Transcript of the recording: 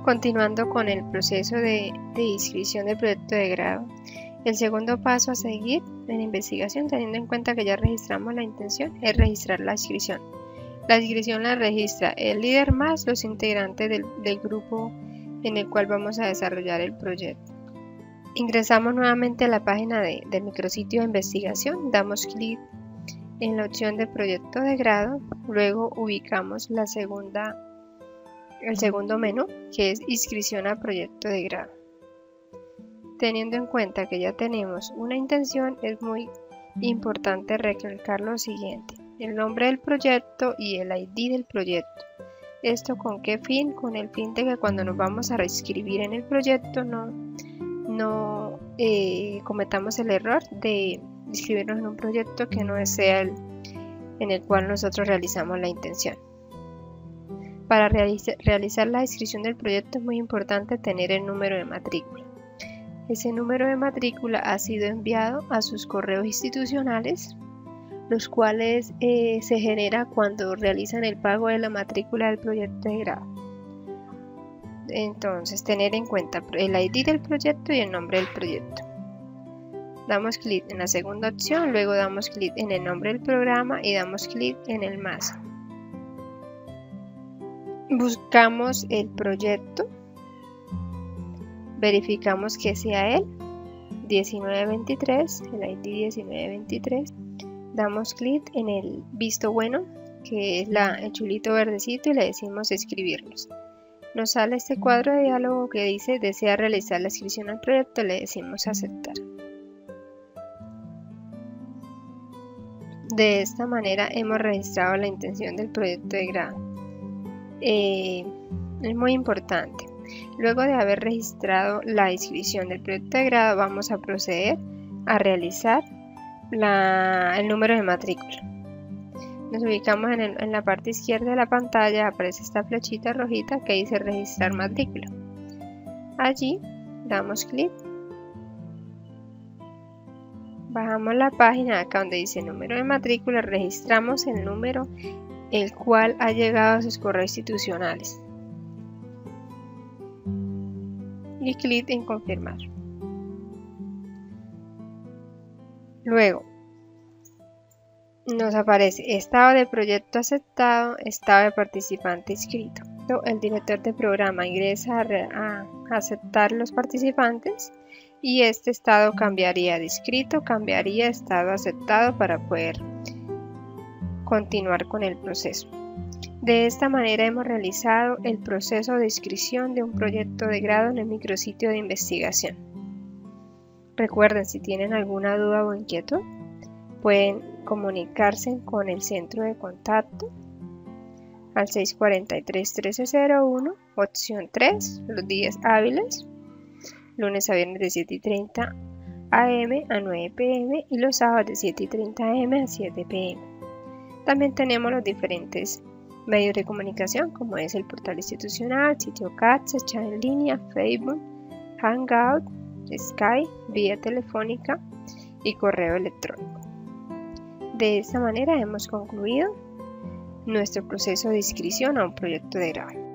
Continuando con el proceso de inscripción del proyecto de grado, el segundo paso a seguir en la investigación, teniendo en cuenta que ya registramos la intención, es registrar la inscripción. La inscripción la registra el líder más los integrantes del grupo en el cual vamos a desarrollar el proyecto. Ingresamos nuevamente a la página del micrositio de investigación, damos clic en la opción de proyecto de grado, luego ubicamos el segundo menú, que es inscripción a proyecto de grado. Teniendo en cuenta que ya tenemos una intención, es muy importante recalcar lo siguiente: el nombre del proyecto y el ID del proyecto. ¿Esto con qué fin? Con el fin de que cuando nos vamos a reinscribir en el proyecto no cometamos el error de inscribirnos en un proyecto que no sea el en el cual nosotros realizamos la intención. Para realizar la inscripción del proyecto es muy importante tener el número de matrícula. Ese número de matrícula ha sido enviado a sus correos institucionales, los cuales se genera cuando realizan el pago de la matrícula del proyecto de grado. Entonces, tener en cuenta el ID del proyecto y el nombre del proyecto. Damos clic en la segunda opción, luego damos clic en el nombre del programa y damos clic en el más. Buscamos el proyecto, verificamos que sea el 1923, el ID 1923, damos clic en el visto bueno, que es el chulito verdecito, y le decimos escribirnos. Nos sale este cuadro de diálogo que dice: desea realizar la inscripción al proyecto, le decimos aceptar. De esta manera hemos registrado la intención del proyecto de grado. Es muy importante. Luego de haber registrado la inscripción del proyecto de grado, vamos a proceder a realizar el número de matrícula. Nos ubicamos en la parte izquierda de la pantalla, aparece esta flechita rojita que dice registrar matrícula. Allí damos clic, bajamos la página acá donde dice número de matrícula, registramos el número el cual ha llegado a sus correos institucionales y clic en confirmar. Luego nos aparece estado de proyecto aceptado, estado de participante inscrito. El director de programa ingresa a aceptar los participantes y este estado cambiaría de inscrito, cambiaría a estado aceptado para poder continuar con el proceso. De esta manera hemos realizado el proceso de inscripción de un proyecto de grado en el micrositio de investigación. Recuerden, si tienen alguna duda o inquietud, pueden comunicarse con el centro de contacto al 643-1301, opción 3, los días hábiles, lunes a viernes de 7:30 am a 9 pm y los sábados de 7:30 am a 7 pm. También tenemos los diferentes medios de comunicación, como es el portal institucional, sitio CATSA, chat en línea, Facebook, Hangout, Skype, vía telefónica y correo electrónico. De esta manera hemos concluido nuestro proceso de inscripción a un proyecto de grado.